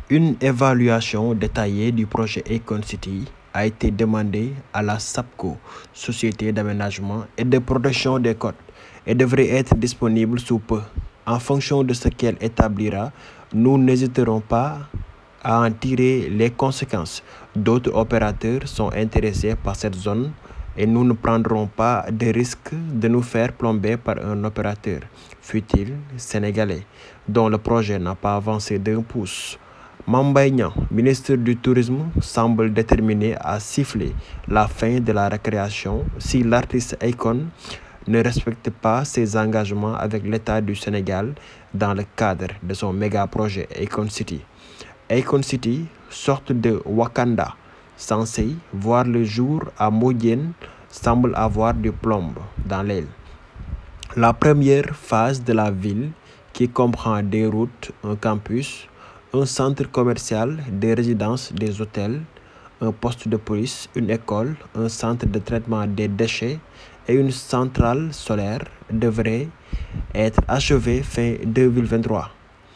Une évaluation détaillée du projet Akon City a été demandée à la SAPCO, Société d'aménagement et de protection des côtes, et devrait être disponible sous peu. En fonction de ce qu'elle établira, nous n'hésiterons pas à en tirer les conséquences. D'autres opérateurs sont intéressés par cette zone et nous ne prendrons pas de risque de nous faire plomber par un opérateur, fût-il sénégalais, dont le projet n'a pas avancé d'un pouce. Mame Mbaye Niang, ministre du Tourisme, semble déterminé à siffler la fin de la récréation si l'artiste Akon ne respecte pas ses engagements avec l'État du Sénégal dans le cadre de son méga projet Akon City. Akon City, sorte de Wakanda, censé voir le jour à Mbodiène, semble avoir du plomb dans l'aile. La première phase de la ville, qui comprend des routes, un campus, un centre commercial, des résidences, des hôtels, un poste de police, une école, un centre de traitement des déchets et une centrale solaire, devrait être achevée fin 2023.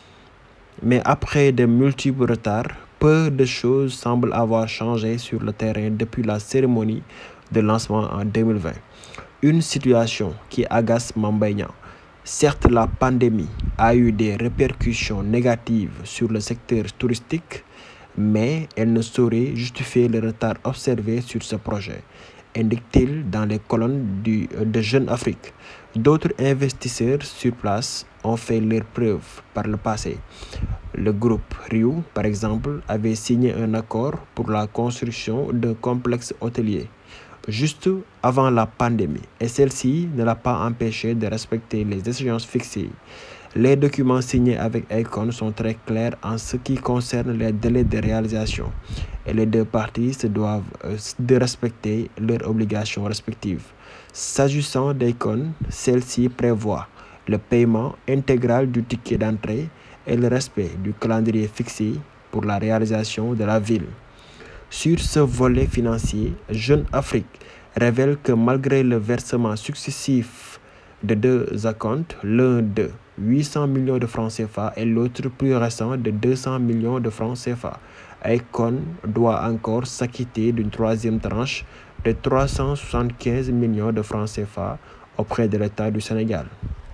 Mais après de multiples retards, peu de choses semblent avoir changé sur le terrain depuis la cérémonie de lancement en 2020. Une situation qui agace Mame Mbaye Niang. Certes, la pandémie a eu des répercussions négatives sur le secteur touristique, mais elle ne saurait justifier le retard observé sur ce projet, indique-t-il dans les colonnes de Jeune Afrique. D'autres investisseurs sur place ont fait leurs preuves par le passé. Le groupe Riu, par exemple, avait signé un accord pour la construction d'un complexe hôtelier juste avant la pandémie, et celle-ci ne l'a pas empêché de respecter les échéances fixées. Les documents signés avec Akon sont très clairs en ce qui concerne les délais de réalisation, et les deux parties se doivent de respecter leurs obligations respectives. S'agissant d'Akon, celle-ci prévoit le paiement intégral du ticket d'entrée et le respect du calendrier fixé pour la réalisation de la ville. Sur ce volet financier, Jeune Afrique révèle que malgré le versement successif de deux acomptes, l'un de 800 millions de francs CFA et l'autre plus récent de 200 millions de francs CFA, Akon doit encore s'acquitter d'une troisième tranche de 375 millions de francs CFA auprès de l'État du Sénégal.